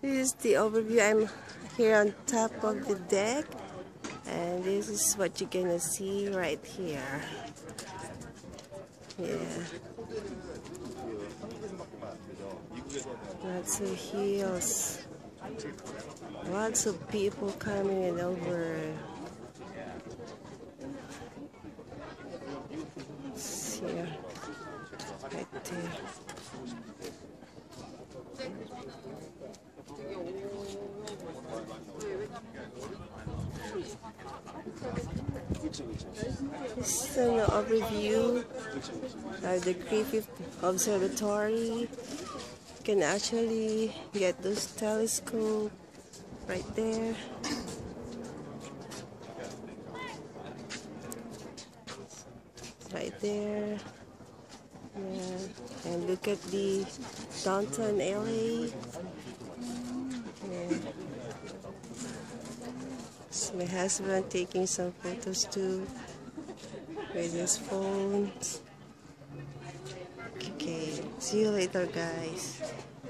This is the overview. I'm here on top of the deck, and this is what you're gonna see right here. Yeah, lots of hills, lots of people coming over. It's here, right there. This is an overview of the Griffift Observatory. You can actually get those telescopes right there. Right there. Yeah. And look at the downtown LA. Yeah. So my husband taking some photos too with his phone. Okay, see you later, guys.